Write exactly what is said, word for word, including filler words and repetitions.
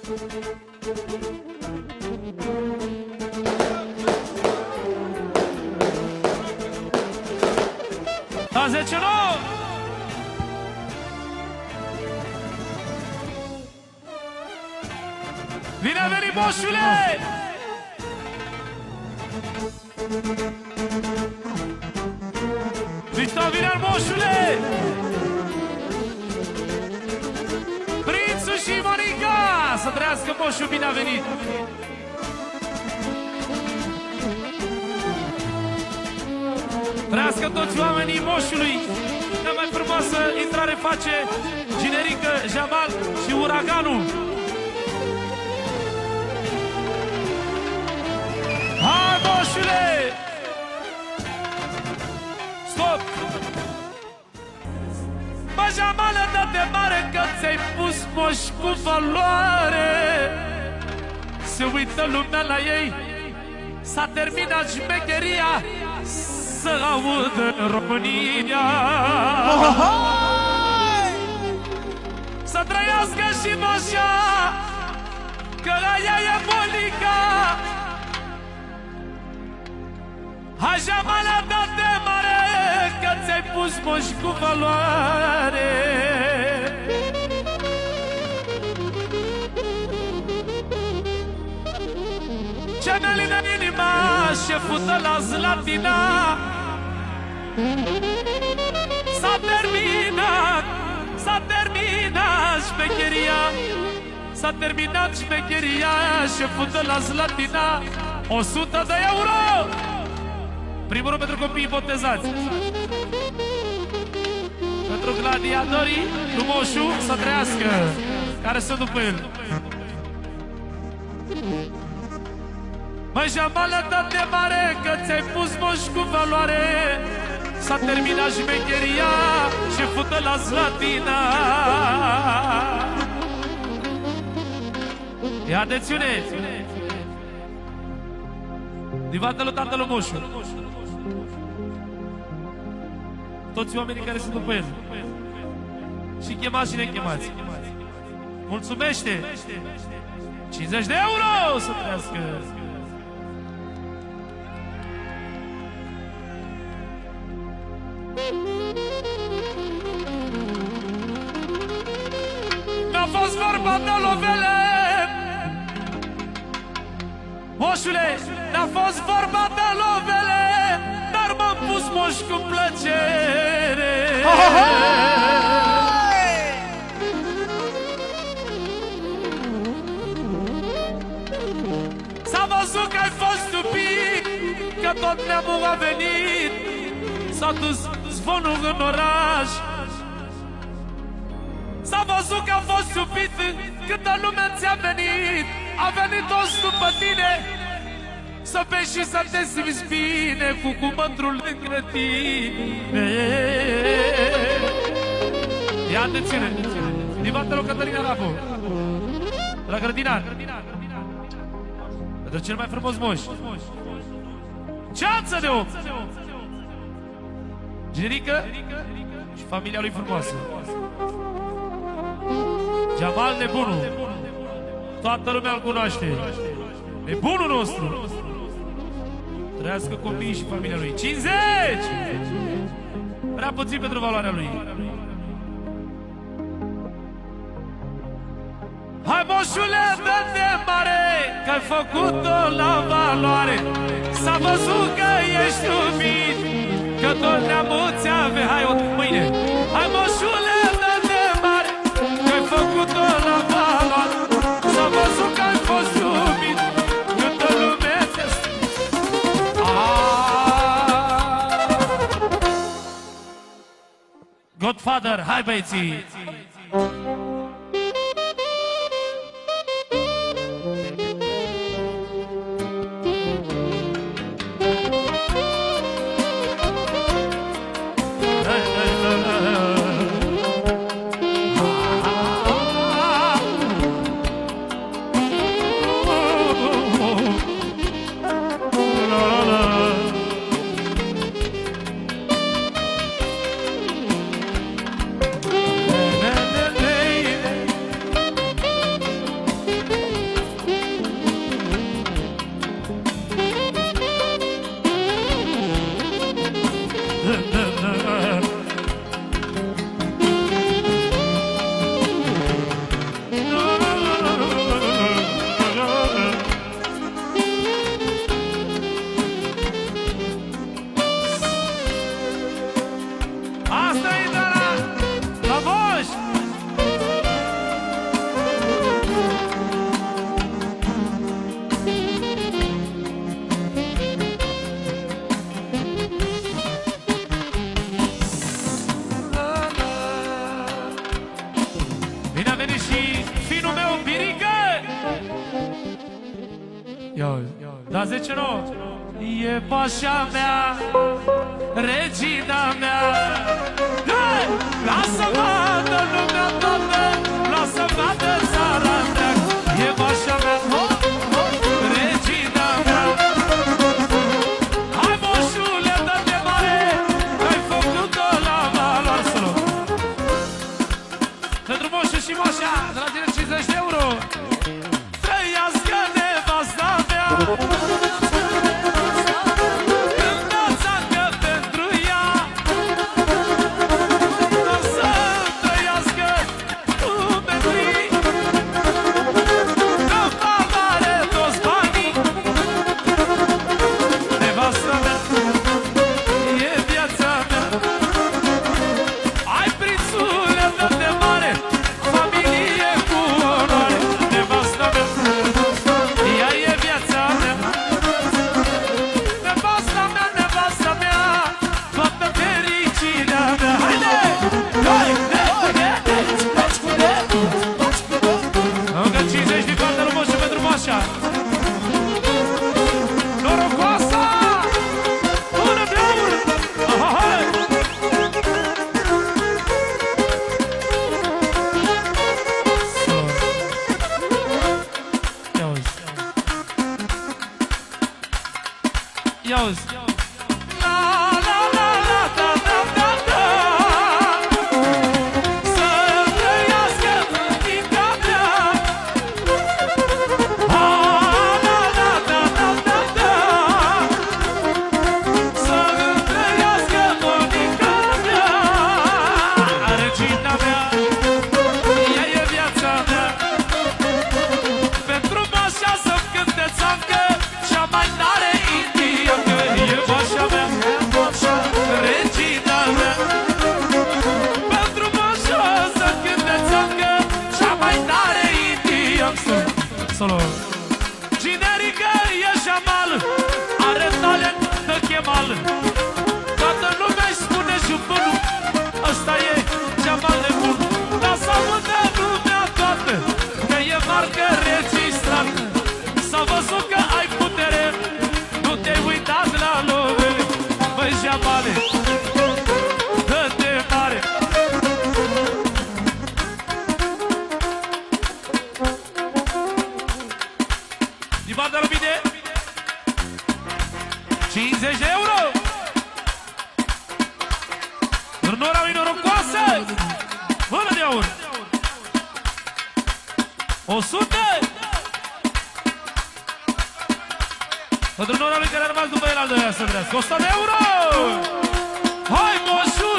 Da zece nouă! Bine a venit, moșule! Victor Vinean, moșule! Prințul și Monica! Să trăiască moșul, bine a venit! Trăiască toți oamenii moșului! Cea mai frumoasă intrare face Generică, Jamal și Uraganul! Hai, moșule! Stop! Bă, Jamală, dă-te mare că ți-ai pus moș cu valoare. Se uită lumea la ei. S-a terminat șmecheria. Să audă România. Să trăiască și moșa, că la ea e Monica. Hai, Jamală, dă-te mare că ți-ai pus moș cu valoare. Ce mi-alină inima, șeful de la Zlatina. S-a terminat, s-a terminat șmecheria. S-a terminat șmecheria, șeful de la Zlatina. o sută de euro! Primul rând pentru copiii botezați. Pentru gladiatorii lui moșu să trăiască, care sunt după el. Măi, Jamală, dă-te mare că ți-ai pus moș cu valoare. S-a terminat șmecheria și fută la Zlatina. Ia atențiune! Divată lui tatăl moșu. Toți oamenii care sunt după el. Și chemați și nechemați. Mulțumește! cincizeci de euro să trăiască! Mi-a fost vorba de lovele. Moșule, mi-a fost vorba de lovele, dar m-am pus moș cu plăcere. S-a văzut că ai fost stupid, că tot neamul a venit. S-a dus zvonul în oraș. S-a văzut că a fost stupid, câtă lume ți-a venit. A venit toți după tine, să bei și să te simți bine, cu cumătrul lângă tine. Ia atențiune! Divată lui Cătălina Rafu, la grădinar, pentru cel mai frumos moș. Ceață de om! Generică și familia lui frumoasă. Jamal nebunul. Toată lumea îl cunoaște. Nebunul nostru. Trăiască copiii și familia lui. cincizeci! Prea puțin pentru valoarea lui. Hai, moșule, dă-te mare, că ai făcut-o la valoare. S-a văzut că ești iubit, că tot neamul ți-ave. Hai, o mâine. Hai, moșule, dă-te mare, că ai făcut-o la valoare. S-a văzut că ai fost iubit, câtă lume ți-a spus. Godfather, hai, băieții! Mirica! Ia, da zece nouă. E pașa mea, regina mea. Hai! Lasă vadă lumea toată, lasă vadă țara mea. E pașa mea, regina mea. Hai moșule, dă-te mare, ai făcut-o la valoare. Solo. Pentru moșul și moșa, de la tine cincizeci de euro. Trăiască nevasta mea. Solo. Generică e jamal, are talent de chemal. Toată lumea își spune jupânul, ăsta e jamal nebun. Dar să audă lumea toată, că e marcă registrată. S-a văzut că ai putere, nu te-ai uitat la lume. Băi jamale, dă-te mare. Banda Lumine cincizeci de euro. Turnura lui norocoasă, mână de aur. o sută. Turnura lui care a rămas după el al doilea să vrească o sută de euro. Hai moșu.